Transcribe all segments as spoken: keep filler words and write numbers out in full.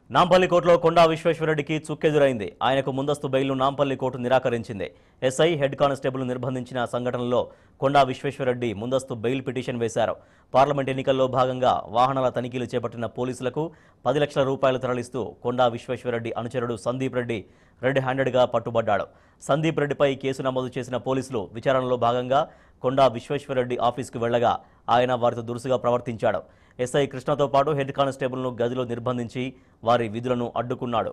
నాంపల్లి కోర్టులో కొండా విశ్వేశ్వరరెడ్డికి చుక్కెదురైంది. ఆయనకు ముందస్తు బెయిల్ను నాంపల్లి కోర్టు నిరాకరించింది. ఎస్ఐ హెడ్ కానిస్టేబుల్ నిర్బంధించిన సంఘటనలో కొండా విశ్వేశ్వరరెడ్డి ముందస్తు బెయిల్ పిటిషన్ వేశారు. పార్లమెంట్ ఎన్నికల్లో భాగంగా వాహనాల తనిఖీలు చేపట్టిన పోలీసులకు పది లక్షల రూపాయలు తరలిస్తూ కొండా విశ్వేశ్వరరెడ్డి అనుచరుడు సందీప్ రెడ్డి రెడ్ హ్యాండెడ్గా పట్టుబడ్డాడు. సందీప్ రెడ్డిపై కేసు నమోదు చేసిన పోలీసులు విచారణలో భాగంగా కొండా విశ్వేశ్వరరెడ్డి ఆఫీసుకు వెళ్లగా ఆయన వారితో దురుసుగా ప్రవర్తించాడు. ఎస్ఐ కృష్ణతో పాటు హెడ్ కానిస్టేబుల్ను గదిలో నిర్బంధించి వారి విధులను అడ్డుకున్నాడు.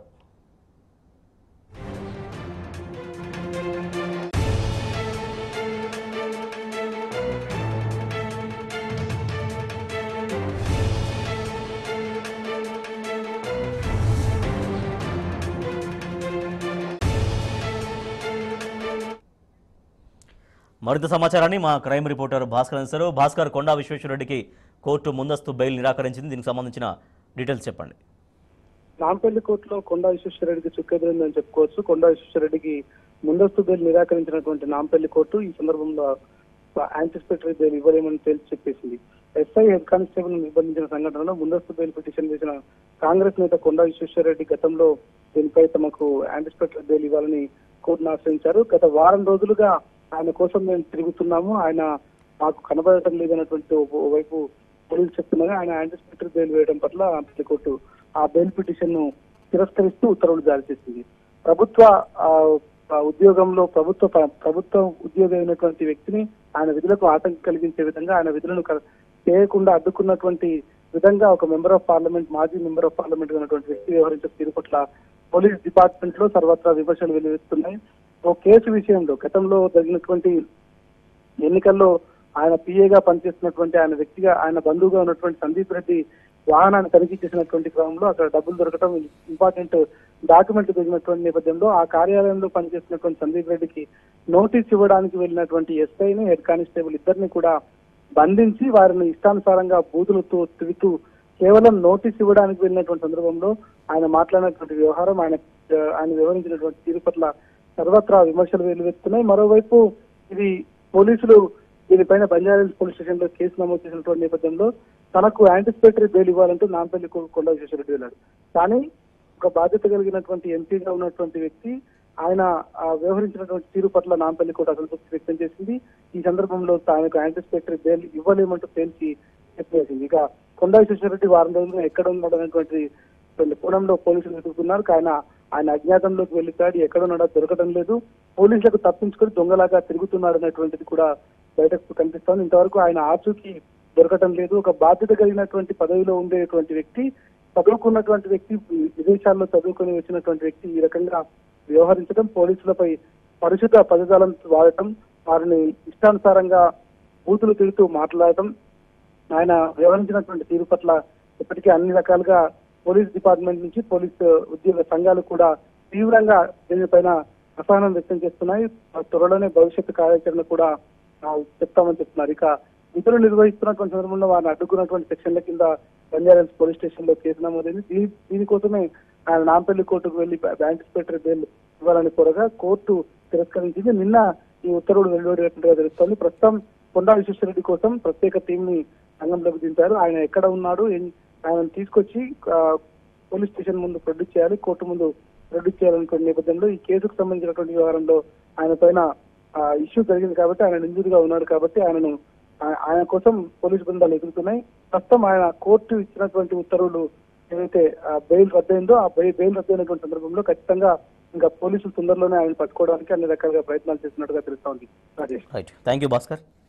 మరింత సమాచారాన్ని మా క్రైమ్ రిపోర్టర్ భాస్కర్ అందిస్తారు. భాస్కర్, కొండా విశ్వేశ్వరరెడ్డికి కోర్టు ముందస్తు బెయిల్ నిరాకరించింది. దీనికి సంబంధించిన డీటెయిల్స్ చెప్పండి. నాంపల్లి కోర్టులో కొండా విశ్వేశ్వరరెడ్డికి చుక్కెదురైందని చెప్పుకోవచ్చు. కొండా విశ్వేశ్వరరెడ్డికి ముందస్తు బెయిల్ నిరాకరించినటువంటి నాంపల్లి కోర్టు ఈ సందర్భంలో యాంటిసిపేటరీ బెయిల్ ఇవ్వలేమని తేల్చి చెప్పేసింది. ఎస్ఐ హెడ్ కానిస్టేబుల్ నిర్బంధించిన సంఘటనలో ముందస్తు బెయిల్ పిటిషన్ వేసిన కాంగ్రెస్ నేత కొండా విశ్వేశ్వరరెడ్డి గతంలో దీనిపై తమకు యాంటిసిపేటరీ బెయిల్ ఇవ్వాలని కోర్టును ఆశ్రయించారు. గత వారం రోజులుగా ఆయన కోసం మేము తిరుగుతున్నాము, ఆయన మాకు కనబడటం లేదన్నటువంటి వైపు పోలీసులు చెప్తున్నారు. ఆయన యాంటిసిపేటరీ బెయిల్ వేయడం పట్ల నాంపల్లి కోర్టు ఆ బెయిల్ పిటిషన్ ను తిరస్కరిస్తూ ఉత్తర్వులు జారీ చేసింది. ప్రభుత్వ ఉద్యోగంలో ప్రభుత్వ ప్రభుత్వ ఉద్యోగి అయినటువంటి వ్యక్తిని ఆయన విధులకు ఆటంకం కలిగించే విధంగా ఆయన విధులను చేయకుండా అడ్డుకున్నటువంటి విధంగా ఒక మెంబర్ ఆఫ్ పార్లమెంట్ మాజీ మెంబర్ ఆఫ్ పార్లమెంట్ ఉన్నటువంటి వ్యక్తి వ్యవహరించే తీరు పట్ల పోలీస్ డిపార్ట్మెంట్ లో సర్వత్రా విమర్శలు వెలువెత్తున్నాయి. ఓ కేసు విషయంలో గతంలో జరిగినటువంటి ఎన్నికల్లో ఆయన పిఏగా పనిచేస్తున్నటువంటి ఆయన వ్యక్తిగా ఆయన బంధువుగా ఉన్నటువంటి సందీప్ రెడ్డి వాహనాన్ని తనిఖీ చేసినటువంటి క్రమంలో అక్కడ డబ్బులు దొరకడం ఇంపార్టెంట్ డాక్యుమెంట్ దొరికినటువంటి నేపథ్యంలో ఆ కార్యాలయంలో పనిచేస్తున్నటువంటి సందీప్ రెడ్డికి నోటీస్ ఇవ్వడానికి వెళ్ళినటువంటి ఎస్ఐని హెడ్ కానిస్టేబుల్ ఇద్దరిని కూడా బంధించి వారిని ఇష్టానుసారంగా బూతులతో తిరుగుతూ కేవలం నోటీస్ ఇవ్వడానికి వెళ్ళినటువంటి సందర్భంలో ఆయన మాట్లాడినటువంటి వ్యవహారం ఆయన ఆయన వివరించినటువంటి తీరు పట్ల సర్వత్రా విమర్శలు వెలువెత్తున్నాయి. మరోవైపు ఇది పోలీసులు దీనిపైన బంజారాహిల్స్ పోలీస్ స్టేషన్ లో కేసు నమోదు చేసినటువంటి నేపథ్యంలో తనకు యాంటిసిపేటరీ బెయిల్ ఇవ్వాలంటూ నాంపల్లి కొండా విశ్వేశ్వరరెడ్డి వెళ్ళాడు. కానీ ఒక బాధ్యత కలిగినటువంటి ఎంపీగా ఉన్నటువంటి వ్యక్తి ఆయన వ్యవహరించినటువంటి తీరు పట్ల నాంపల్లి కోర్టు అసంతృప్తి వ్యక్తం చేసింది. ఈ సందర్భంలో తనకు యాంటిసిపేటరీ బెయిల్ ఇవ్వలేమంటూ తేల్చి చెప్పేసింది. ఇక కొండా విశ్వేశ్వరరెడ్డి వారం రోజులుగా ఎక్కడ ఉన్నాడు అనేటువంటి కోణంలో పోలీసులు వెతుకుతున్నారు. ఆయన ఆయన అజ్ఞాతంలోకి వెళ్ళిపోయాడు, ఎక్కడున్నాడో దొరకడం లేదు, పోలీసులకు తప్పించుకొని దొంగలాగా తిరుగుతున్నాడు అనేటువంటిది కూడా బయటకు కనిపిస్తోంది. ఇంతవరకు ఆయన ఆచూకీ దొరకటం లేదు. ఒక బాధ్యత కలిగినటువంటి పదవిలో ఉండేటువంటి వ్యక్తి, చదువుకున్నటువంటి వ్యక్తి, విదేశాల్లో చదువుకొని వచ్చినటువంటి వ్యక్తి ఈ రకంగా వ్యవహరించడం, పోలీసులపై పరిశుద్ధ పదజాలం వాడటం, వారిని ఇష్టానుసారంగా బూతులు తిరుగుతూ మాట్లాడటం, ఆయన వ్యవహరించినటువంటి తీరు పట్ల ఇప్పటికీ అన్ని రకాలుగా పోలీస్ డిపార్ట్మెంట్ నుంచి పోలీస్ ఉద్యోగ సంఘాలు కూడా తీవ్రంగా దీనిపైన అసహనం వ్యక్తం చేస్తున్నాయి. త్వరలోనే భవిష్యత్తు కార్యాచరణ కూడా చెప్తామని చెప్తున్నారు. ఇక విధులు నిర్వహిస్తున్నటువంటి సందర్భంలో వారిని అడ్డుకున్నటువంటి సెక్షన్ల కింద బంజారాహిల్స్ పోలీస్ స్టేషన్ లో కేసు నమోదైంది. దీని దీనికోసమే ఆయన నాంపల్లి కోర్టుకు వెళ్లి యాంటిసిపేటరీ బెయిల్ ఇవ్వాలని కోరగా కోర్టు తిరస్కరించింది. నిన్న ఈ ఉత్తర్వులు వెలువడినట్టుగా తెలుస్తోంది. ప్రస్తుతం కొండా విశ్వేశ్వరరెడ్డి కోసం ప్రత్యేక టీం ని రంగంలోకి దింపారు. ఆయన ఎక్కడ ఉన్నాడు, ఆయన తీసుకొచ్చి పోలీస్ స్టేషన్ ముందు ప్రొడ్యూస్ చేయాలి, కోర్టు ముందు ప్రొడ్యూస్ చేయాలనుకునే నేపథ్యంలో ఈ కేసుకు సంబంధించినటువంటి వ్యవహారంలో ఆయన పైన ఇష్యూ జరిగింది కాబట్టి ఆయన నిందితుడిగా ఉన్నాడు కాబట్టి ఆయనను ఆయన కోసం పోలీసు బృందాలు ఎదుగుతున్నాయి. ప్రస్తుతం ఆయన కోర్టు ఇచ్చినటువంటి ఉత్తర్వులు ఏదైతే బెయిల్ రద్దయిందో ఆ బెయిల్ రద్దయినటువంటి సందర్భంలో ఖచ్చితంగా ఇంకా పోలీసులు తొందరలోనే ఆయన పట్టుకోవడానికి అన్ని రకాలుగా ప్రయత్నాలు చేస్తున్నట్టుగా తెలుస్తోంది. Rajesh, thank you Bhaskar.